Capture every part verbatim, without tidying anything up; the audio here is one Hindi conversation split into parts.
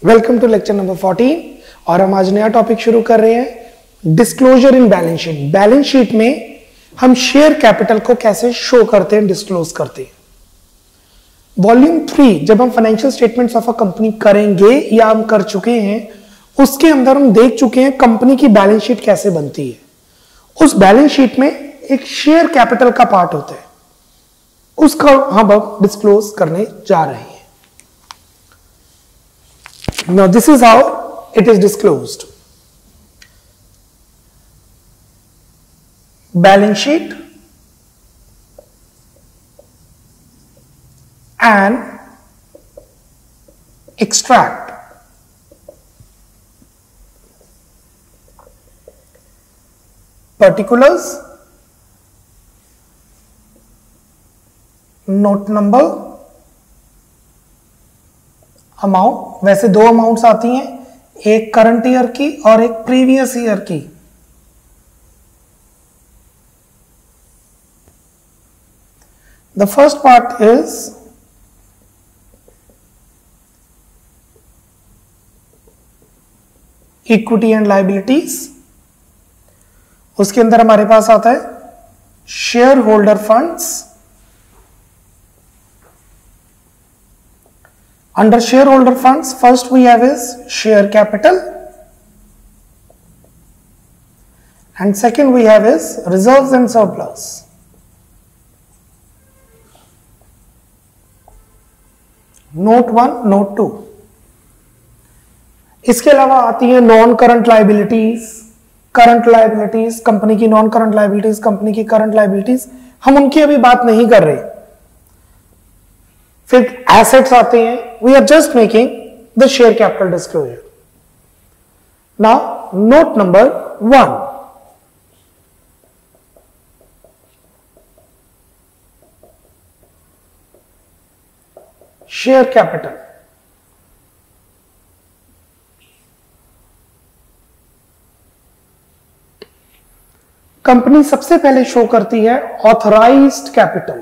Welcome to lecture number fourteen और हम आज नया टॉपिक शुरू कर रहे हैं, disclosure in balance sheet. Balance sheet में हम शेयर कैपिटल को कैसे शो करते हैं, डिस्क्लोज करते हैं। वॉल्यूम थ्री जब हम financial statements of a company करेंगे या हम कर चुके हैं, उसके अंदर हम देख चुके हैं कंपनी की बैलेंस शीट कैसे बनती है। उस बैलेंस शीट में एक शेयर कैपिटल का पार्ट होता है, उसका हम अब डिस्क्लोज करने जा रहे हैं। Now this is how it is disclosed. Balance sheet and extract. Particulars, note number, amount. वैसे दो अमाउंट्स आती हैं, एक करंट ईयर की और एक प्रीवियस ईयर की। The first part is equity and liabilities. उसके अंदर हमारे पास आता है share holder funds. Under shareholder funds, first we have is share capital and second we have is reserves and surplus. Note one, note two. इसके अलावा आती है non current liabilities, current liabilities, company की नॉन करंट लाइबिलिटीज, कंपनी की करंट लाइबिलिटीज। हम उनकी अभी बात नहीं कर रहे। फिर एसेट्स आते हैं, we are just making the share capital disclosure. Now note number one, share capital. Company सबसे पहले शो करती है ऑथराइज्ड कैपिटल।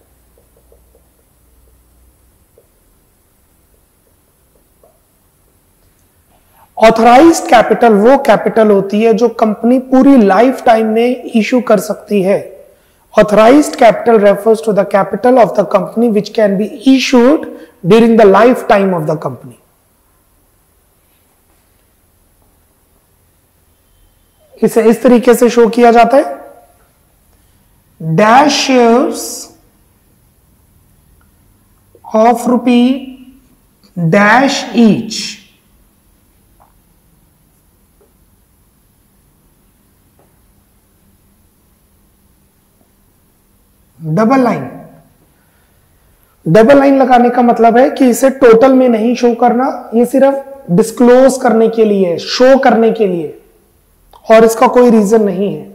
ऑथराइज्ड कैपिटल वो कैपिटल होती है जो कंपनी पूरी लाइफ टाइम में इशू कर सकती है। Authorised capital refers to the capital of the company which can be issued during the life time of the company. इसे इस तरीके से शो किया जाता है, dash shares of rupee dash each double line. Double line लगाने का मतलब है कि इसे टोटल में नहीं शो करना, ये सिर्फ डिस्क्लोज करने के लिए, शो करने के लिए, और इसका कोई रीजन नहीं है।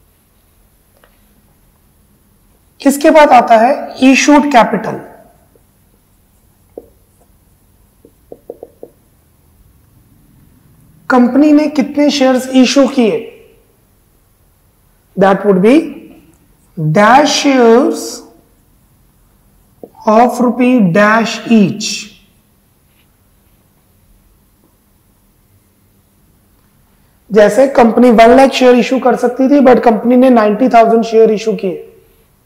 इसके बाद आता है इशूड कैपिटल। कंपनी ने कितने शेयर्स इशू किए, that would be dash shares of rupee dash each. जैसे company one lakh share issue कर सकती थी, बट कंपनी ने नाइन्टी थाउजेंड शेयर इशू किए।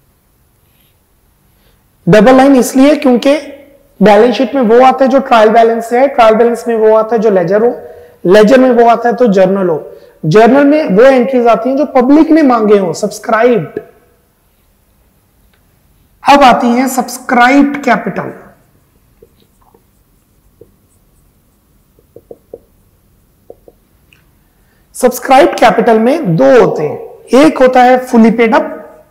डबल लाइन इसलिए क्योंकि बैलेंस शीट में वो आता है जो ट्रायल बैलेंस है, ट्रायल बैलेंस में वो आता है जो लेजर हो, लेजर में वो आता है तो जर्नल हो, जर्नल में वो एंट्रीज आती हैं जो पब्लिक ने मांगे हो, सब्सक्राइब्ड। अब आती है सब्सक्राइब्ड कैपिटल। सब्सक्राइब्ड कैपिटल में दो होते हैं, एक होता है fully paid up.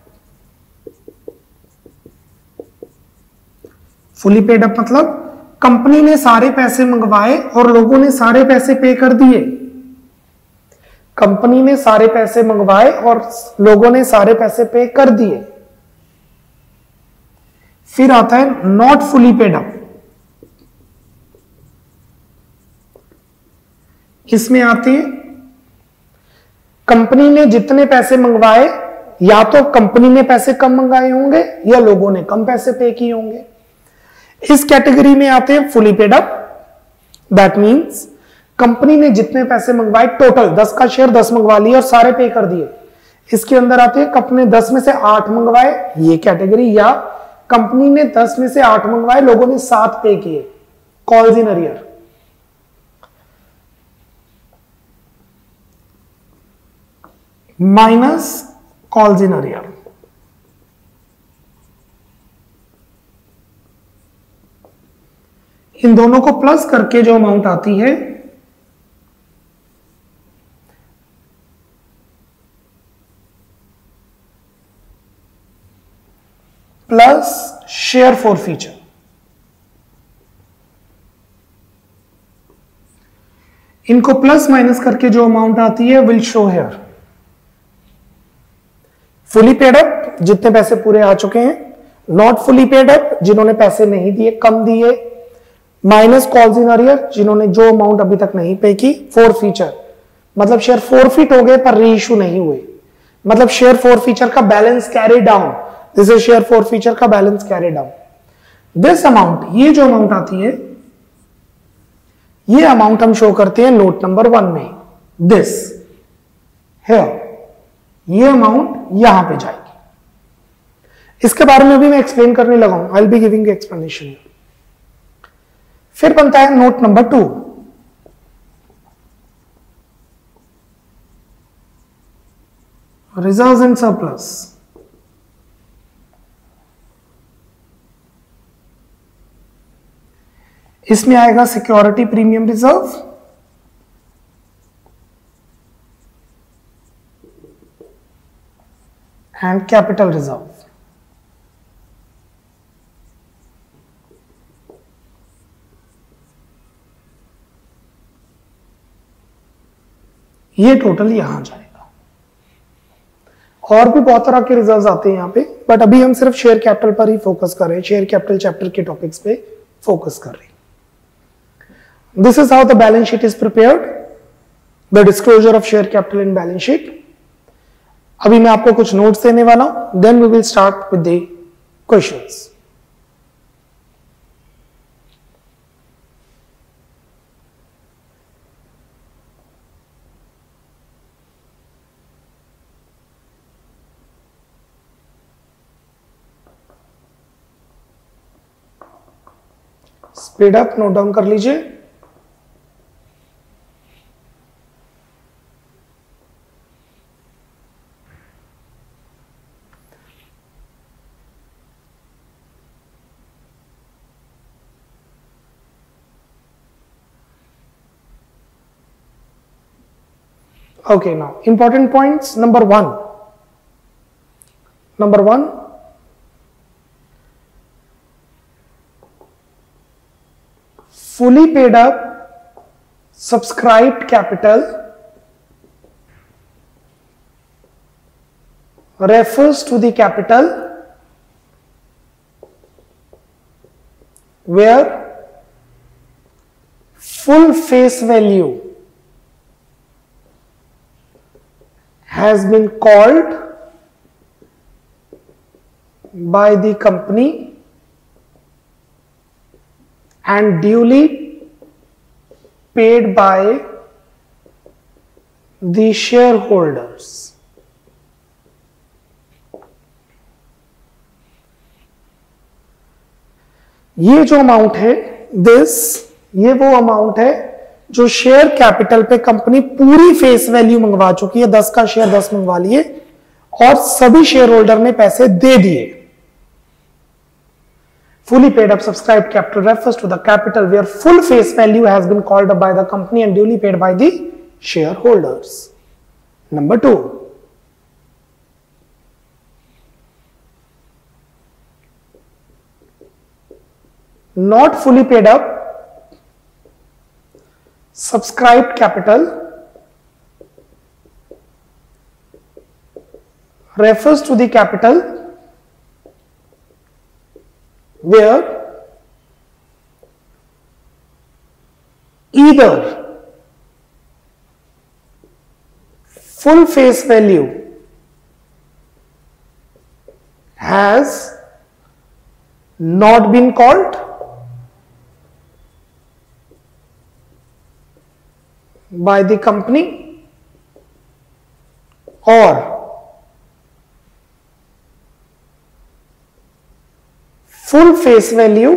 Fully paid up मतलब कंपनी ने सारे पैसे मंगवाए और लोगों ने सारे पैसे पे कर दिए। कंपनी ने सारे पैसे मंगवाए और लोगों ने सारे पैसे पे कर दिए। फिर आता है नॉट फुली पेड अप। इसमें आते हैं कंपनी ने जितने पैसे मंगवाए, या तो कंपनी ने पैसे कम मंगाए होंगे या लोगों ने कम पैसे पे किए होंगे। इस कैटेगरी में आते हैं fully paid up that means company ने जितने पैसे मंगवाए टोटल दस का शेयर दस मंगवा लिए और सारे पे कर दिए। इसके अंदर आते हैं कंपनी ने दस में से आठ मंगवाए, ये कैटेगरी, या कंपनी ने दस में से आठ मंगवाए, लोगों ने सात पे किए, calls in arrear. Minus calls in arrear. इन दोनों को प्लस करके जो अमाउंट आती है प्लस शेयर फॉर फीचर। इनको प्लस माइनस करके जो अमाउंट आती है will show here. Fully paid up जितने पैसे पूरे आ चुके हैं, नॉट फुली पेड अप जिन्होंने पैसे नहीं दिए, कम दिए, माइनस कॉल्स इन अरियर जिन्होंने जो अमाउंट अभी तक नहीं पे की, फोर फीचर मतलब शेयर फोरफिट हो गए पर री इशू नहीं हुए, मतलब शेयर फोर फीचर का balance carry down. This is share forfeiture का balance carry down. This amount, ये जो अमाउंट आती है, ये अमाउंट हम शो करते हैं नोट नंबर वन में। दिस हियर, ये अमाउंट यहां पे जाएगी। इसके बारे में भी मैं एक्सप्लेन करने लगा हूं, I will be giving explanation. फिर बनता है note number two. Reserves and surplus. इसमें आएगा security premium reserve, and capital reserve. ये टोटल यहां जाएगा। और भी बहुत तरह के रिजर्व्स आते हैं यहां पे, बट अभी हम सिर्फ शेयर कैपिटल पर ही फोकस कर रहे हैं, शेयर कैपिटल चैप्टर के टॉपिक्स पे फोकस कर रहे हैं। This is how the balance sheet is prepared, the disclosure of share capital in balance sheet. अभी मैं आपको कुछ नोट्स देने वाला हूं, then we will start with the questions. Speed up note down कर लीजिए। Okay, now important points. Number one. Number one. Fully paid up subscribed capital refers to the capital where full face value has been called by the company and duly paid by the shareholders. ये जो अमाउंट है, दिस, ये वो अमाउंट है जो शेयर कैपिटल पे कंपनी पूरी फेस वैल्यू मंगवा चुकी है, दस का शेयर दस मंगवा लिए और सभी शेयर होल्डर ने पैसे दे दिए। Fully paid up subscribed capital refers to the capital where full face value has been called up by the company and duly paid by the shareholders. Number two. Not fully paid up subscribed capital refers to the capital where either full face value has not been called by the company or full face value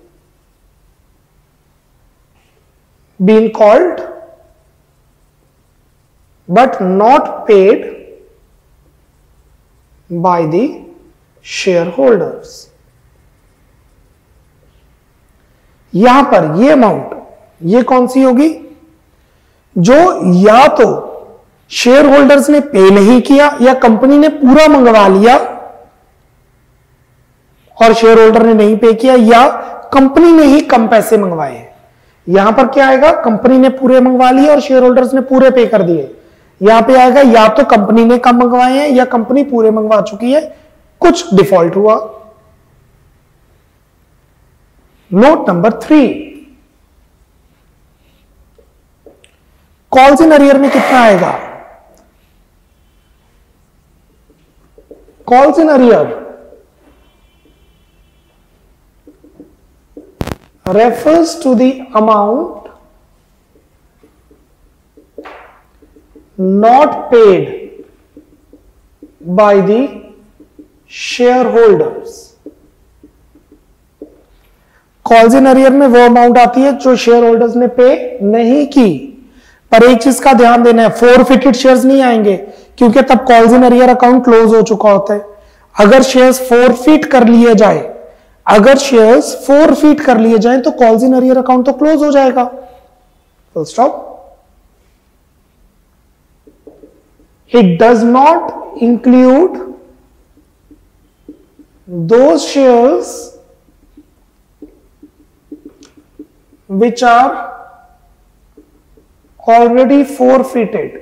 been called but not paid by the shareholders. यहां पर ये अमाउंट ये कौन सी होगी, जो या तो शेयर होल्डर्स ने पे नहीं किया या कंपनी ने पूरा मंगवा लिया और शेयर होल्डर ने नहीं पे किया, या कंपनी ने ही कम पैसे मंगवाए। यहां पर क्या आएगा, कंपनी ने पूरे मंगवा लिए और शेयर होल्डर्स ने पूरे पे कर दिए। यहां पे आएगा या तो कंपनी ने कम मंगवाए हैं या कंपनी पूरे मंगवा चुकी है, कुछ डिफॉल्ट हुआ। Note number three, calls in arrear में कितना आएगा, calls in arrear refers to the amount not paid by the shareholders. Calls in arrear में वो अमाउंट आती है जो शेयर होल्डर्स ने पे नहीं की। पर एक चीज का ध्यान देना है, फोरफिटेड शेयर्स नहीं आएंगे क्योंकि तब calls in arrear account close हो चुका होता है। अगर शेयर्स फोरफिट कर लिए जाए अगर शेयर्स फोरफिट कर लिए जाएं तो कॉल्स इन अरियर अकाउंट तो क्लोज हो जाएगा। Full stop. It does not include those shares which are already forfeited.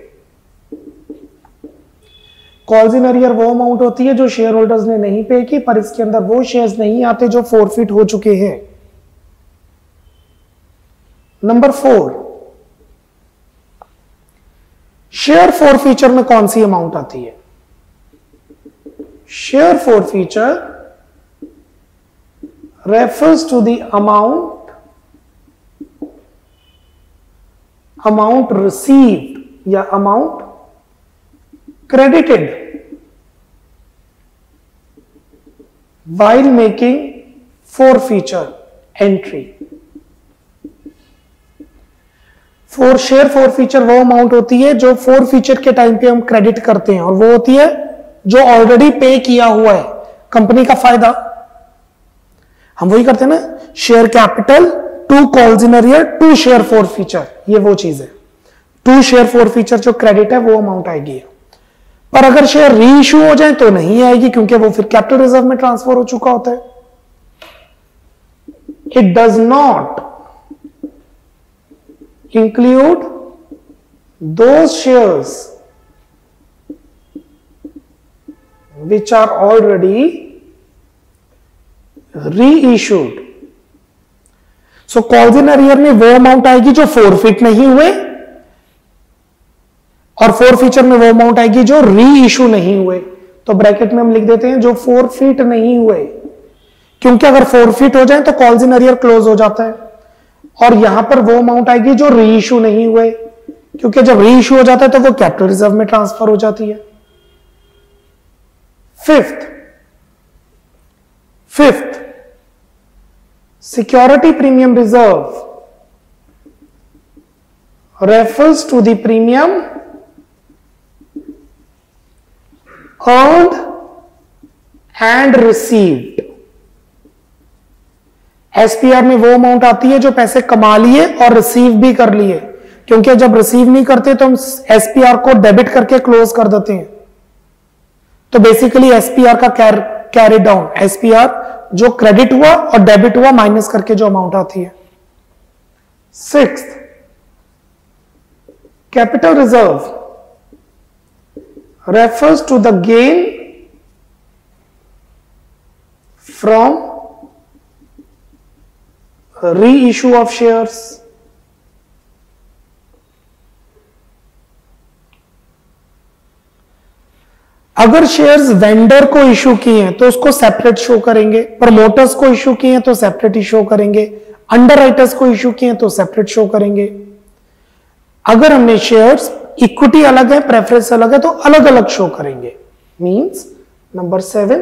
Calls in arrear वो अमाउंट होती है जो शेयर होल्डर्स ने नहीं पे की, पर इसके अंदर वो शेयर्स नहीं आते जो फोरफिट हो चुके हैं। नंबर फोर, शेयर फोरफीचर में कौन सी अमाउंट आती है, share forfeiture refers to the amount amount received या amount credited while making forfeiture entry. Four share forfeiture वो अमाउंट होती है जो फोरफीचर के टाइम पे हम क्रेडिट करते हैं और वो होती है जो ऑलरेडी पे किया हुआ है कंपनी का फायदा। हम वही करते हैं ना, share capital to calls in arrear to share forfeiture, ये वो चीज है। टू शेयर फोरफीचर जो क्रेडिट है वो अमाउंट आएगी। पर अगर शेयर री इशू हो जाए तो नहीं आएगी क्योंकि वो फिर कैपिटल रिजर्व में ट्रांसफर हो चुका होता है। It does not include those shares which are already reissued. So calls in arrear में वो अमाउंट आएगी जो फोरफिट नहीं हुए और फोरफीचर में वो अमाउंट आएगी जो री इशू नहीं हुए। तो ब्रैकेट में हम लिख देते हैं जो फोरफिट नहीं हुए, क्योंकि अगर फोरफिट हो जाए तो कॉल्स इन अरियर क्लोज हो जाता है। और यहां पर वो अमाउंट आएगी जो री इशू नहीं हुए, क्योंकि जब री इशू हो जाता है तो वो कैपिटल रिजर्व में ट्रांसफर हो जाती है। Fifth fifth security premium reserve refers to the premium earned and received. SPR में वो अमाउंट आती है जो पैसे कमा लिए और रिसीव भी कर लिए, क्योंकि जब रिसीव नहीं करते तो हम एसपीआर को डेबिट करके क्लोज कर देते हैं। तो बेसिकली एसपीआर का कैर, कैरी डाउन, एसपीआर जो क्रेडिट हुआ और डेबिट हुआ माइनस करके जो अमाउंट आती है। Sixth, capital reserve refers to the gain from reissue of shares. अगर शेयर्स वेंडर को इशू किए हैं तो उसको सेपरेट शो करेंगे, प्रमोटर्स को इशू किए हैं तो सेपरेट ही शो करेंगे, अंडर राइटर्स को इशू किए हैं तो सेपरेट शो करेंगे। अगर हमने शेयर्स इक्विटी अलग है, प्रेफरेंस अलग है, तो अलग अलग शो करेंगे. Means number seven,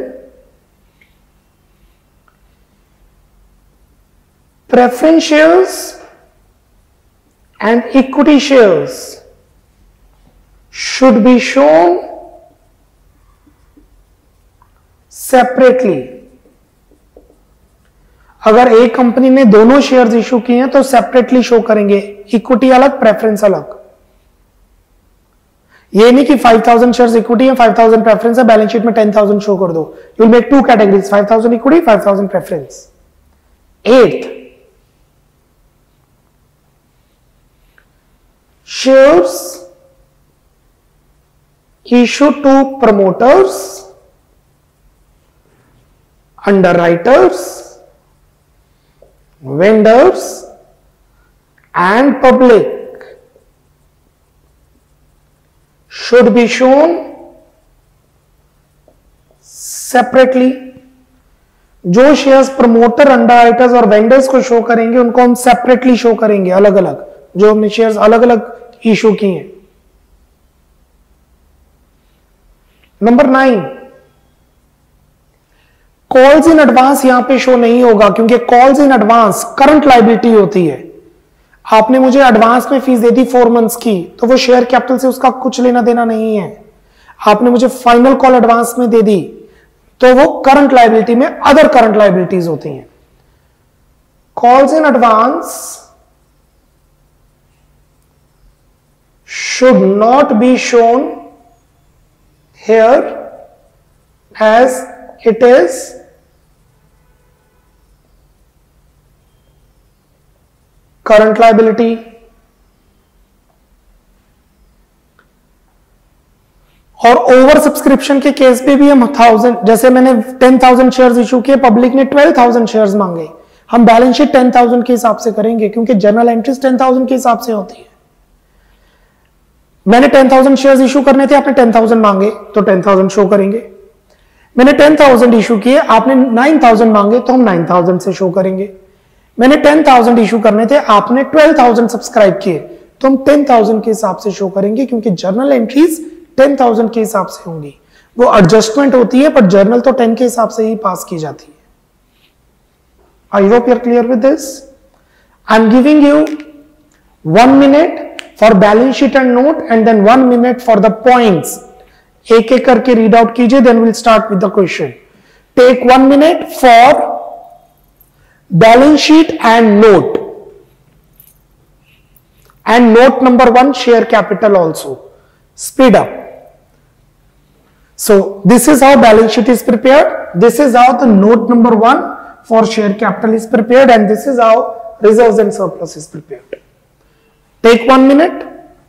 preference shares and equity shares should be shown separately. अगर एक कंपनी ने दोनों शेयर्स इशू किए हैं तो सेपरेटली शो करेंगे, इक्विटी अलग, प्रेफरेंस अलग. ये नहीं कि फाइव थाउजेंड शेयर्स इक्विटी है, फाइव थाउजेंड प्रेफरेंस है, बैलेंस शीट में टेन थाउजेंड शो कर दो. You will make two categories, five thousand equity, five thousand preference. Eight, shares issued to promoters, underwriters, vendors and public should be shown separately. जो शेयर्स प्रमोटर, अंडरराइटर्स और वेंडर्स को शो करेंगे उनको हम सेपरेटली शो करेंगे, अलग अलग. जो हमने शेयर्स अलग अलग इशू किए हैं. Number nine, calls in advance यहां पे शो नहीं होगा, क्योंकि calls in advance current liability होती है. आपने मुझे एडवांस में फीस दे दी फोर मंथ्स की, तो वो शेयर कैपिटल से उसका कुछ लेना देना नहीं है. आपने मुझे फाइनल कॉल एडवांस में दे दी, तो वो करंट लायबिलिटी में अदर करंट लायबिलिटीज होती हैं. Calls in advance should not be shown here as it is current liability. और ओवर सब्सक्रिप्शन के केस पे भी हम थाउजेंड, जैसे मैंने टेन थाउजेंड शेयर्स इशू किए, पब्लिक ने ट्वेल्व थाउजेंड शेयर्स मांगे, हम बैलेंस शीट टेन थाउजेंड के हिसाब से करेंगे, क्योंकि जर्नल एंट्रीज टेन थाउजेंड के हिसाब से होती है. मैंने टेन थाउजेंड शेयर्स इशू करने थे, आपने टेन थाउजेंड मांगे तो टेन थाउजेंड शो करेंगे. मैंने टेन थाउजेंड इशू किए, आपने नाइन थाउजेंड मांगे तो हम नाइन थाउजेंड से शो करेंगे. मैंने टेन थाउजेंड इशू करने थे, आपने ट्वेल्व थाउजेंड सब्सक्राइब किए, तो हम टेन थाउजेंड के हिसाब से शो करेंगे, क्योंकि जर्नल एंट्रीज टेन थाउजेंड के हिसाब से होंगी. वो एडजस्टमेंट होती है, पर जर्नल तो टेन के हिसाब से ही पास की जाती है. I hope you are clear with this. I am giving you one minute for balance sheet and note, and then one minute for the points. एक एक करके read out कीजिए, then we'll start with the question. Take one minute for balance sheet and note, and note number one, share capital also. Speed up. So this is how balance sheet is prepared. This is how the note number one for share capital is prepared, and this is how reserves and surplus is prepared. Take one minute.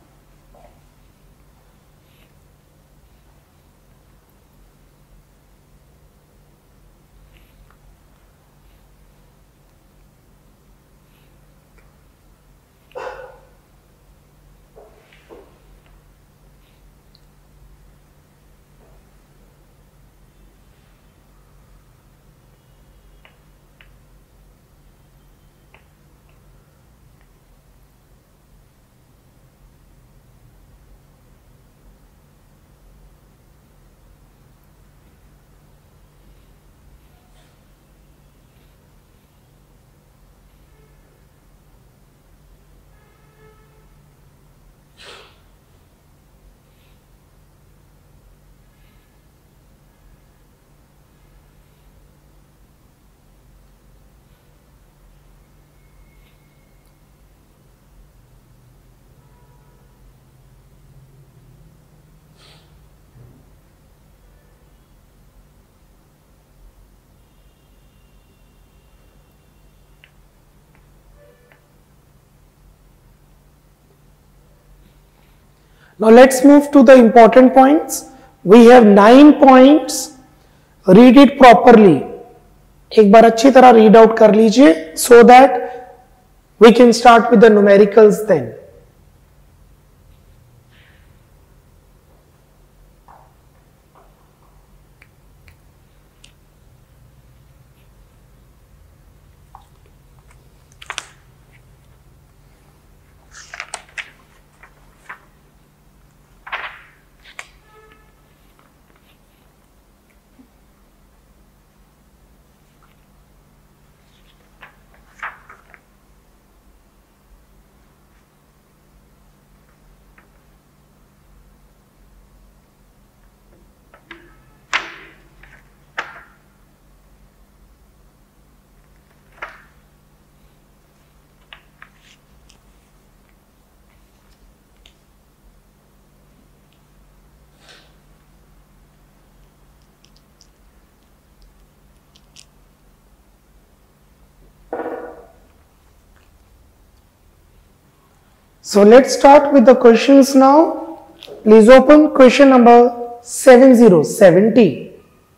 Now let's move to the important points. We have nine points. Read it properly. एक बार अच्छी तरह read out कर लीजिए, so that we can start with the numericals then. So let's start with the questions now. Please open question number seventy seventy.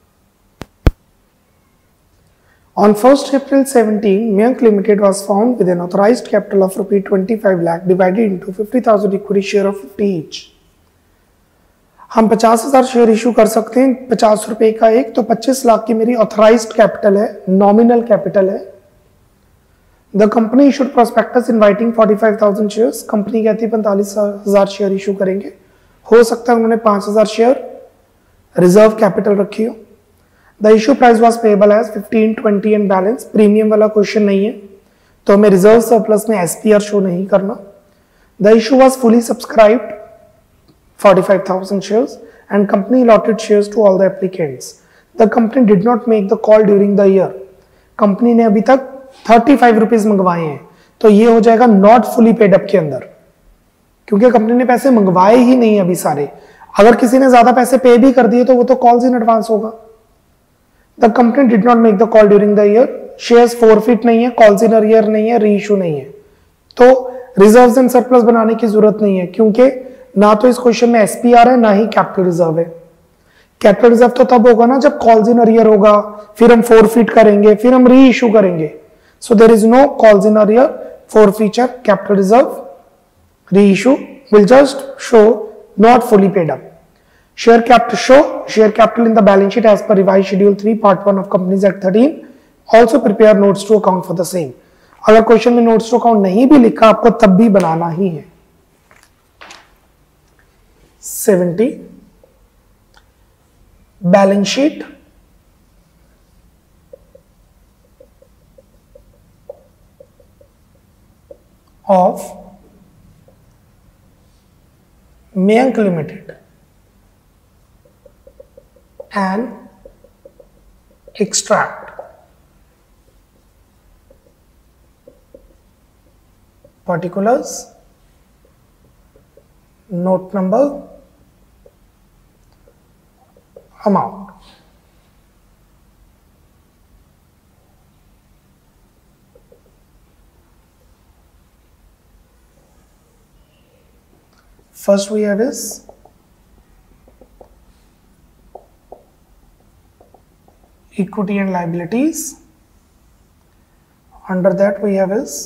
On first April seventeen, Mayank Limited was formed with an authorized capital of rupees twenty-five lakh divided into fifty thousand equity share of fifty each. हम पचास हजार शेयर इशू कर सकते हैं, पचास रुपए का एक, तो पच्चीस लाख की मेरी ऑथराइज्ड कैपिटल है, नॉमिनल कैपिटल है. The company issued prospectus inviting पैंतालीस हज़ार शेयर्स. कंपनी कहती है पैंतालीस हजार शेयर इशू करेंगे. हो सकता है उन्होंने पांच हजार शेयर रिजर्व कैपिटल रखी हो. The issue price was payable as fifteen, twenty and balance. Premium वाला क्वेश्चन नहीं है, तो हमें रिजर्व सरप्लस में एसपीआर शो नहीं करना. The issue was fully subscribed forty-five thousand shares and company allotted shares to all the applicants. The company did not make the call during the year. कंपनी ने अभी तक thirty-five रुपीस मंगवाए हैं, तो ये हो जाएगा नॉट फुली पेड अप के अंदर, क्योंकि कंपनी ने पैसे मंगवाए ही नहीं अभी सारे. अगर किसी ने ज्यादा पैसे पे भी कर दिए तो वो तो कॉल्स इन एडवांस होगा. The company did not make the call during the year. Shares forfeit नहीं है, कॉल्स इन अरियर नहीं है, री इशू नहीं है, तो रिजर्व्स एंड सरप्लस बनाने की जरूरत नहीं है, क्योंकि ना तो इस क्वेश्चन में एसपीआर है ना ही कैपिटल रिजर्व है. कैपिटल रिजर्व तो तब होगा ना जब कॉल्स इन अरियर होगा, फिर हम फोरफिट करेंगे, फिर हम री इशू करेंगे. So there is no calls in arrear, forfeiture, capital reserve, reissue will just show not fully paid up. Share capital show share capital in the balance sheet as per revised schedule three part one of Companies Act thirteen. Also prepare notes to account for the same. अगर क्वेश्चन में नोट्स टू अकाउंट नहीं भी लिखा, आपको तब भी बनाना ही है. seventy balance sheet of Mayank Limited and extract particulars, note number, amount. First we have is equity and liabilities. Under that we have is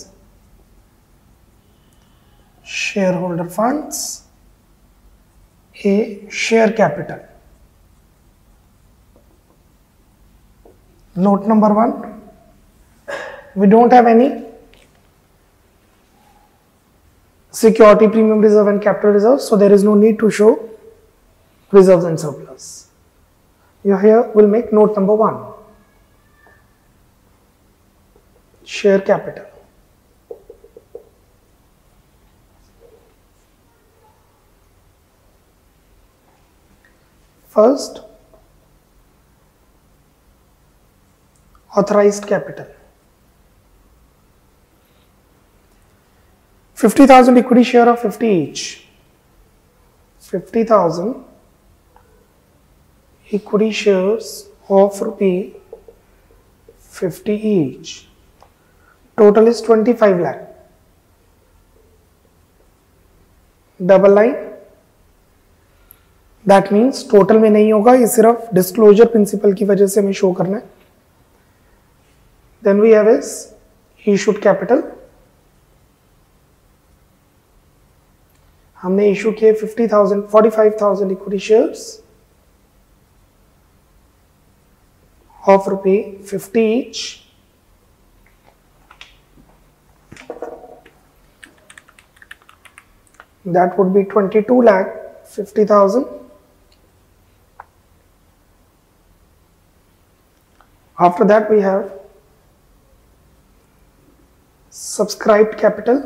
shareholder funds, a share capital. Note number one, we don't have any security, premium reserve and capital reserve, so there is no need to show reserves and surplus. You here will make note number one, share capital. First, authorized capital. fifty thousand equity share of fifty each. fifty thousand equity shares of rupee fifty each. Total is twenty-five lakh. Double line. That means total में नहीं होगा, ये सिर्फ disclosure principle की वजह से हमें show करना है. Then we have is issued capital. हमने इशू किए fifty thousand, forty-five thousand equity shares of rupee fifty each. That would be twenty-two lakh fifty thousand. After that we have subscribed capital.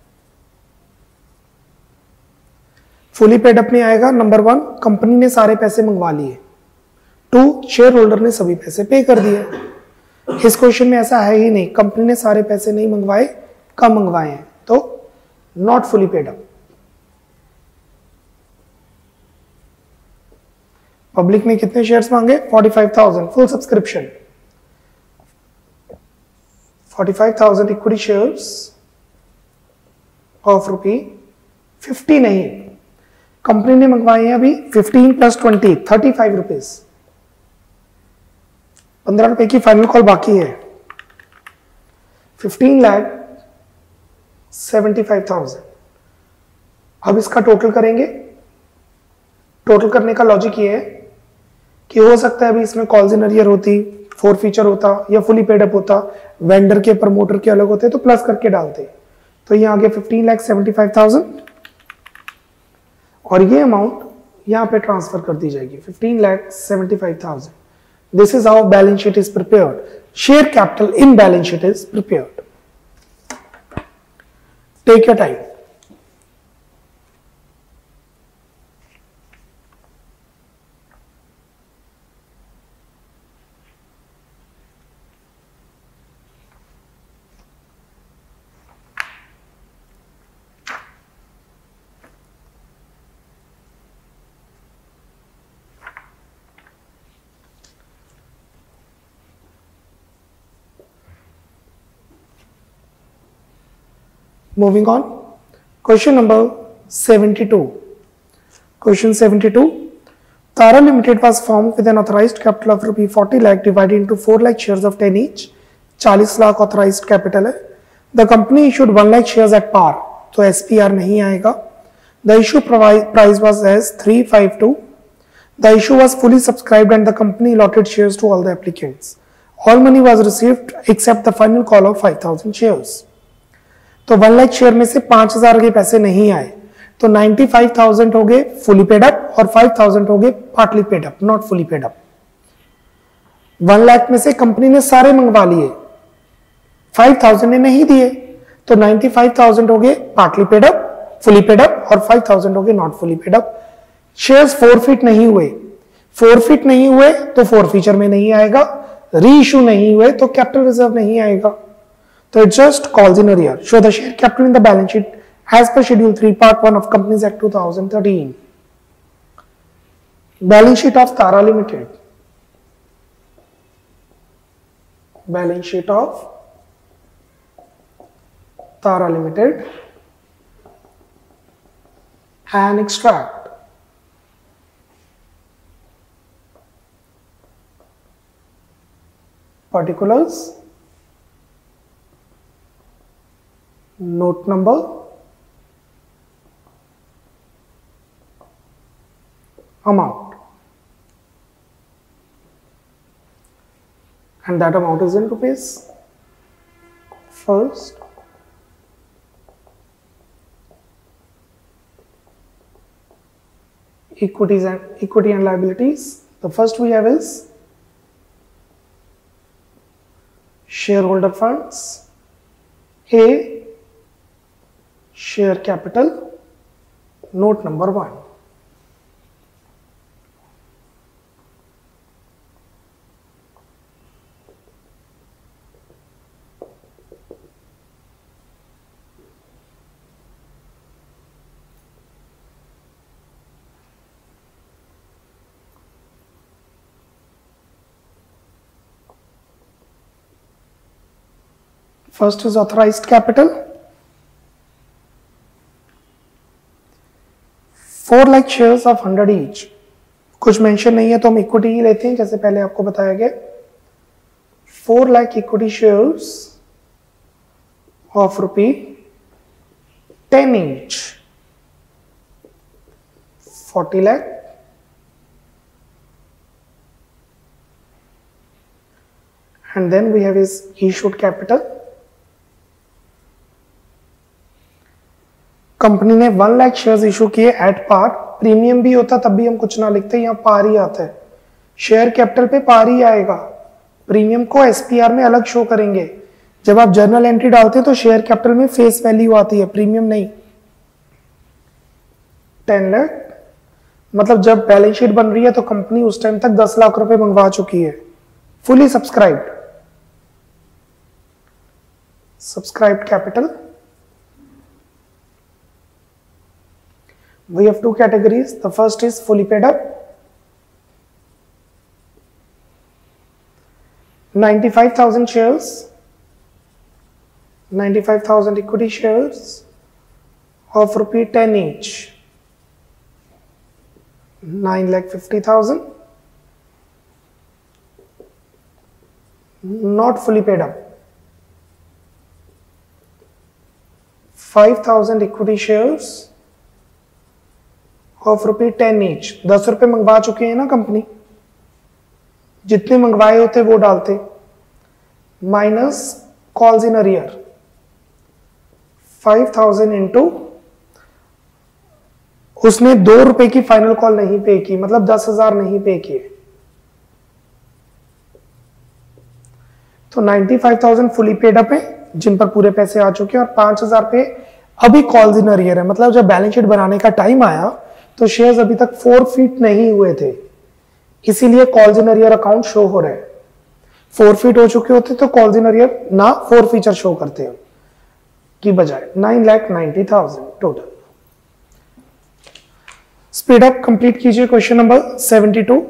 Fully paid up में आएगा. नंबर वन, कंपनी ने सारे पैसे मंगवा लिए. टू, शेयर होल्डर ने सभी पैसे पे कर दिए. इस क्वेश्चन में ऐसा है ही नहीं, कंपनी ने सारे पैसे नहीं मंगवाए, कम मंगवाए हैं, तो not fully paid up. Public ने कितने शेयर्स मांगे? forty-five thousand, full subscription. forty-five thousand equity shares of rupee fifty नहीं, कंपनी ने मंगवाए हैं अभी fifteen plus twenty thirty five rupees, पंद्रह रुपए की फाइनल कॉल बाकी है। Fifteen lakh seventy five thousand. अब इसका टोटल करेंगे। टोटल करने का लॉजिक ये है कि हो सकता है अभी इसमें कॉल्स इन अरियर होती, फोर फीचर होता या फुली पेड अप होता, वेंडर के प्रमोटर के अलग होते तो प्लस करके डालते। तो ये आगे fifteen lakh seventy five thousand और ये अमाउंट यहां पे ट्रांसफर कर दी जाएगी fifteen lakh seventy five thousand. This is how balance sheet is prepared. Share capital in balance sheet is prepared. Take your time. Moving on, question number seventy-two. Question seventy-two. Tara Limited was formed with an authorized capital of rupees forty lakh divided into four lakh shares of ten each. चालीस लाख authorized capital है. The company issued one lakh shares at par. तो S P R नहीं आएगा. The issue price was as three fifty-two. The issue was fully subscribed and the company allotted shares to all the applicants. All money was received except the final call of five thousand shares. तो वन लाख शेयर में से पांच हजार के पैसे नहीं आए, तो नाइन्टी फाइव थाउजेंड हो गए फुली पेड अप और फाइव थाउजेंड हो गए partly paid up, not fully paid up. One lakh में से कंपनी ने सारे मंगवा लिए, फाइव थाउजेंड ने नहीं दिए, तो नाइन्टी फाइव थाउजेंड हो गए partly paid up, fully paid up और फाइव थाउजेंड हो गए not fully paid up. Shares forfeit नहीं हुए, फोरफिट नहीं हुए तो फोर फीचर में नहीं आएगा, री इशू नहीं हुए तो कैपिटल रिजर्व नहीं आएगा। So it just calls in arrear. Show the share capital in the balance sheet as per Schedule three, Part one of Companies Act two thousand thirteen. Balance sheet of Tara Limited. Balance sheet of Tara Limited. And extract. Particulars. Note number, amount, and that amount is in rupees. First, equities and equity and liabilities. The first we have is shareholder funds, A, share capital, note number one. First is authorized capital. Four lakh shares of hundred each. कुछ मेंशन नहीं है तो हम इक्विटी ही लेते हैं जैसे पहले आपको बताया गया। Four lakh equity shares of rupee ten each, forty lakh and then we have is issued capital. Company ने वन लाख शेयर्स इशू किए एट पार, प्रीमियम भी होता तब भी हम कुछ ना लिखते, यहां पार ही आता है, शेयर कैपिटल पे पार ही आएगा। प्रीमियम को एसपीआर में अलग शो करेंगे, जब आप जर्नल एंट्री डालते हैं तो शेयर कैपिटल में फेस वैल्यू आती है, प्रीमियम नहीं। टेन लाख मतलब जब बैलेंस शीट बन रही है तो कंपनी उस टाइम तक दस लाख रुपए मंगवा चुकी है, fully subscribed. Subscribed capital, we have two categories. The first is fully paid up, ninety-five thousand shares, ninety-five thousand equity shares of rupee ten each, nine lakh fifty thousand, not fully paid up. five thousand equity shares of rupee ten each. दस रुपए मंगवा चुके हैं ना कंपनी, जितने मंगवाए होते वो डालते, minus calls in arrear, five thousand into, उसने दो रुपए की फाइनल कॉल नहीं पे की, मतलब दस हजार नहीं पे किए, तो ninety five thousand fully paid up है जिन पर पूरे पैसे आ चुके हैं, और पांच हजार पे अभी कॉल्स इन अरियर है। मतलब जब बैलेंस शीट बनाने का टाइम आया तो शेयर्स अभी तक फोर फीट नहीं हुए थे, इसीलिए calls in arrear account show हो रहे हैं। फोर फीट हो चुके होते तो कॉल्स इन अरियर ना फोर फीचर शो करते हैं की बजाय। Nine lakh ninety thousand total. Speed up complete कीजिए question number seventy two.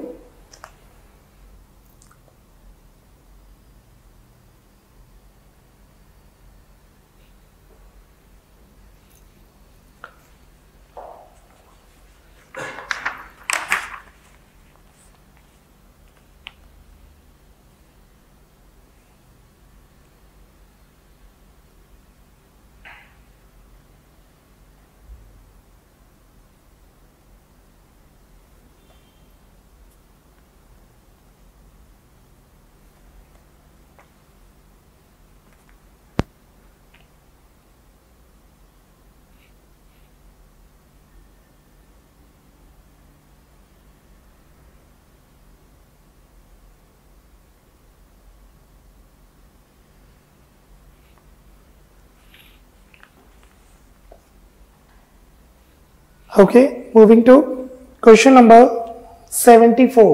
Okay, moving to question number seventy-four.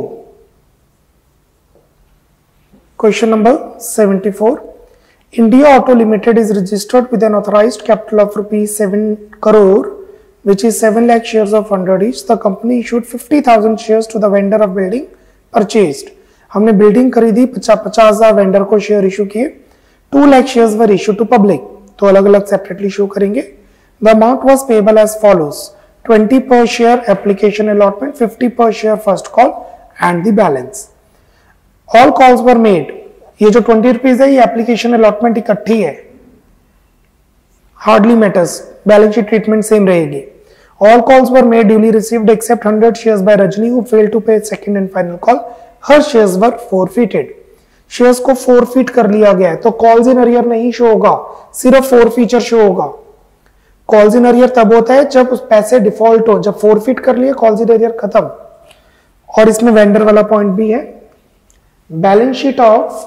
Question number seventy-four. India Auto Limited is registered with an authorized capital of rupees seven crore, which is seven lakh shares of one hundred each. The company issued fifty thousand shares to the vendor of building purchased. हमने बिल्डिंग खरीदी, पचास पचास हजार वेंडर को शेयर इशू किए, two lakh shares were issue to public, तो अलग अलग सेपरेटली शो करेंगे। The amount was payable as follows: twenty per share application allotment, fifty per share first call and the balance. All calls were made. ये जो ट्वेंटी रुपीज है ये एप्लीकेशन अलॉटमेंट इकट्ठी है, hardly matters, balance sheet treatment same रहेगी। All calls were made duly received except one hundred shares by Rajni who failed to pay second and final call. Her shares were forfeited. शेयर्स को forfeit कर लिया गया है, तो कॉल्स इन अरियर नहीं शो होगा, सिर्फ फोर फीचर शो होगा। कॉल्स इन अरियर तब होता है जब पैसे डिफॉल्ट हो, जब फोरफिट कर लिए कॉल्स इन अरियर खत्म। और इसमें वेंडर वाला पॉइंट भी है। Balance sheet of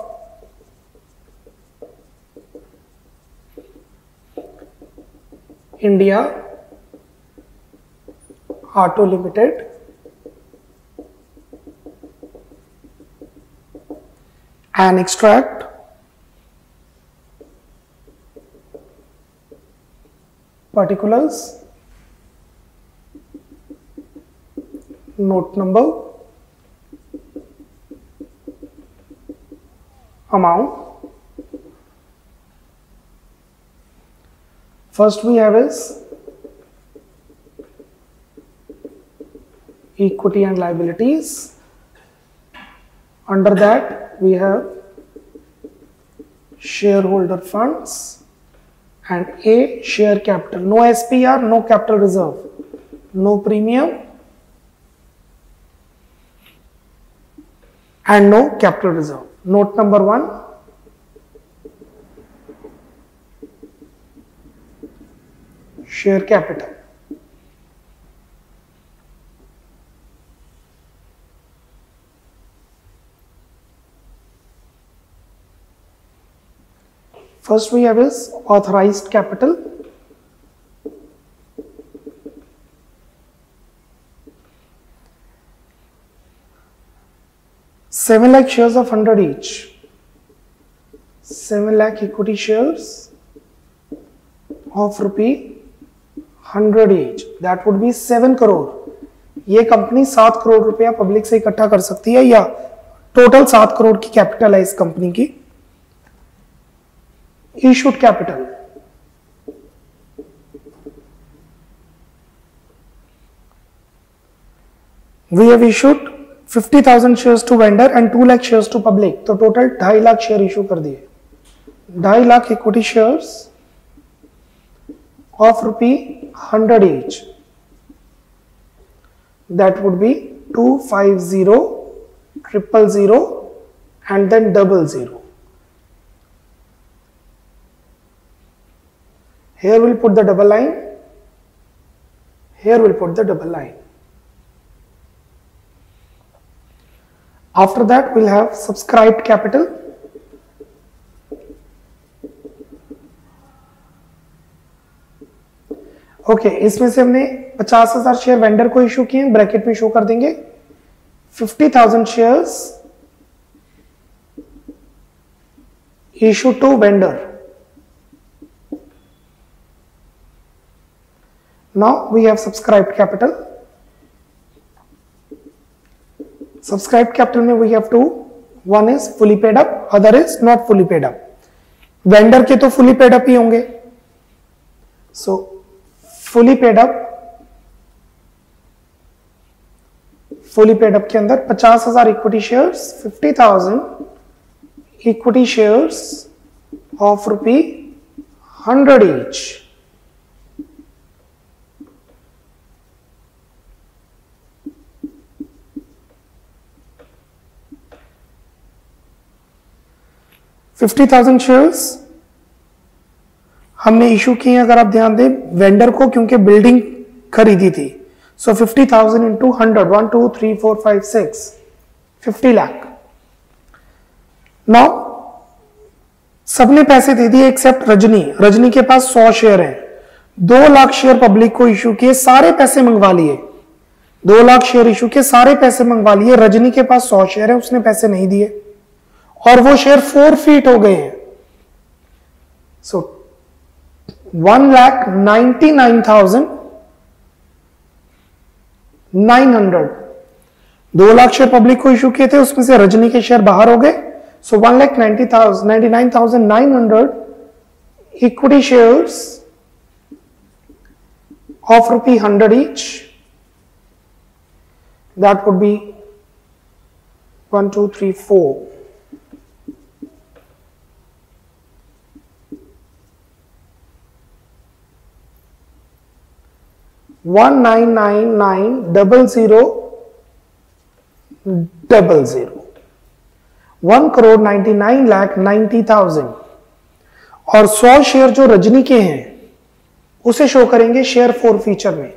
India auto limited and extract particulars, note number, amount. First we have is equity and liabilities. Under that we have shareholder funds and A, share capital. No S P R, no capital reserve, no premium and no capital reserve. Note number one, share capital. First we have is authorized capital. Seven lakh shares of one hundred each. Seven lakh equity shares of rupee hundred each. That would be seven crore. ये कंपनी सात करोड़ रुपया पब्लिक से इकट्ठा कर सकती है, या टोटल सात करोड़ की कैपिटल है इस कंपनी की। Issued capital we have issued fifty thousand shares to vendor and two lakh shares to public, तो टोटल ढाई लाख शेयर इशू कर दिए, ढाई lakh equity shares of rupee hundred each. That would be two five zero triple zero and then double zero. Here we'll put the double line, here we'll put the double line. After that we'll have subscribed capital. Okay okay, इसमें से हमने पचास हजार शेयर वेंडर को इशू किए, ब्रैकेट में शो कर देंगे fifty thousand shares issue to vendor. Now we have subscribed capital. Subscribed capital में we have two, one is fully paid up, other is not fully paid up. Vendor के तो फुली पेड अप ही होंगे, so fully paid up, fully paid up के अंदर पचास हजार equity shares, fifty thousand equity shares of rupee hundred each. Fifty thousand shares हमने इशू किए, अगर आप ध्यान दें, वेंडर को, क्योंकि बिल्डिंग खरीदी थी. So fifty thousand into hundred, one two three four five six, fifty lakh. Now सबने पैसे दे दिए एक्सेप्ट रजनी. रजनी के पास सौ शेयर हैं, दो लाख शेयर पब्लिक को इशू किए, सारे पैसे मंगवा लिए. दो लाख शेयर इशू किए, सारे पैसे मंगवा लिए. रजनी के पास सौ शेयर है, उसने पैसे नहीं दिए और वो शेयर फोर फीट हो गए हैं. So one lakh ninety nine thousand nine hundred. दो लाख शेयर पब्लिक को इशू किए थे, उसमें से रजनी के शेयर बाहर हो गए. So one lakh ninety thousand ninety nine thousand nine hundred equity shares of rupee hundred each. That would be one, two, three, four. One nine nine nine double zero double zero. One crore ninety nine lakh ninety thousand. और सौ शेयर जो रजनी के हैं उसे शो करेंगे शेयर फोर फीचर में.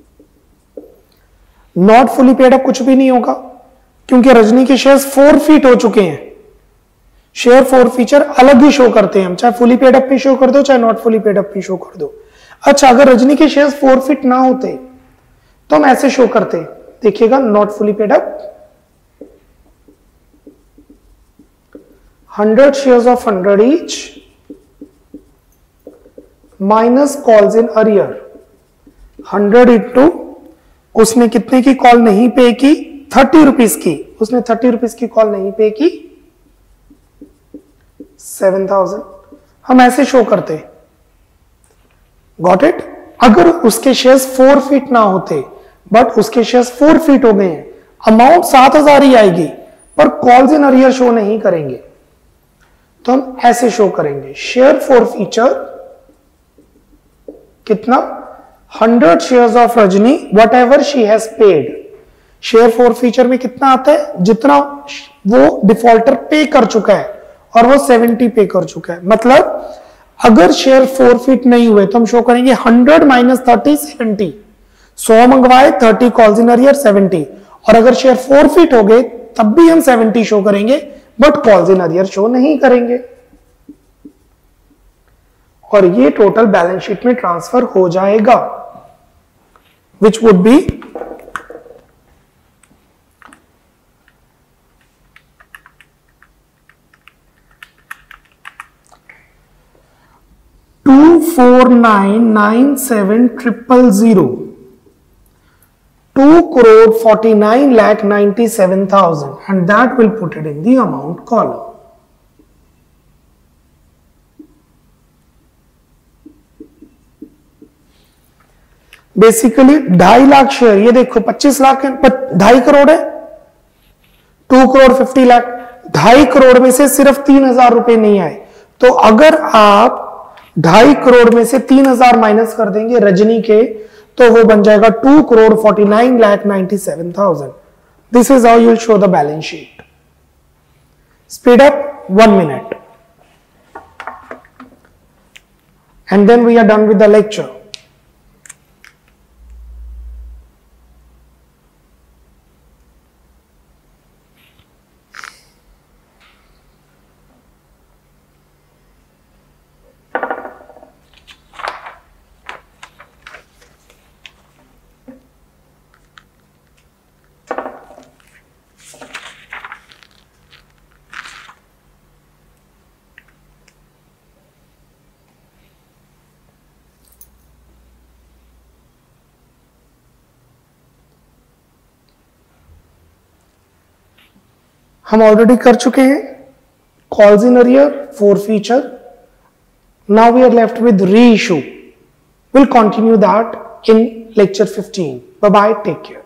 नॉट फुली पेड अप कुछ भी नहीं होगा, क्योंकि रजनी के शेयर्स फोर फीट हो चुके हैं. शेयर फोर फीचर अलग ही शो करते हैं हम, चाहे फुली पेड अप पे शो कर दो, चाहे नॉट फुली पेड अप पे शो कर दो. अच्छा, अगर रजनी के शेयर्स फोर फीट ना होते तो हम ऐसे शो करते. देखिएगा, not fully paid up, hundred shares of hundred each minus calls in arrear. Hundred into उसने कितने की कॉल नहीं पे की, थर्टी रुपीज की. उसने थर्टी रुपीज की कॉल नहीं पे की, सेवन थाउजेंड. हम ऐसे शो करते. Got it? अगर उसके शेयर्स फोर फीट ना होते बट उसके शेयर्स फोर फीट हो गए हैं, अमाउंट सात हजार ही आएगी पर कॉल्स इन अरियर शो नहीं करेंगे, तो हम ऐसे शो करेंगे. शेयर फोर फीचर कितना, hundred shares of Rajni whatever she has paid. Share forfeiture में कितना आता है, जितना वो डिफॉल्टर पे कर चुका है, और वो सेवेंटी पे कर चुका है. मतलब अगर शेयर फोर फीट नहीं हुए तो हम शो करेंगे हंड्रेड माइनस थर्टी, सेवेंटी. सौ मंगवाए, thirty calls in arrear, seventy. और अगर शेयर फोर फीट हो गए तब भी हम सेवेंटी शो करेंगे, but calls in arrear show नहीं करेंगे. और ये टोटल बैलेंस शीट में ट्रांसफर हो जाएगा, which would be two four nine nine seven triple zero, two crore forty-nine lakh ninety-seven thousand, and that will put it in the amount column. Basically ढाई लाख शेयर, ये देखो पच्चीस लाख ढाई करोड़ है, टू करोड़ फिफ्टी लाख, ढाई करोड़ में से सिर्फ तीन हजार रुपए नहीं आए। तो अगर आप ढाई करोड़ में से तीन हजार माइनस कर देंगे रजनी के, तो वो बन जाएगा two crore forty nine lakh ninety seven thousand. This is how you will show the balance sheet. Speed up one minute and then we are done with the lecture. हम ऑलरेडी कर चुके हैं calls in arrear, forfeiture. Now we are left with reissue. Will continue that in lecture fifteen. Bye bye, take care.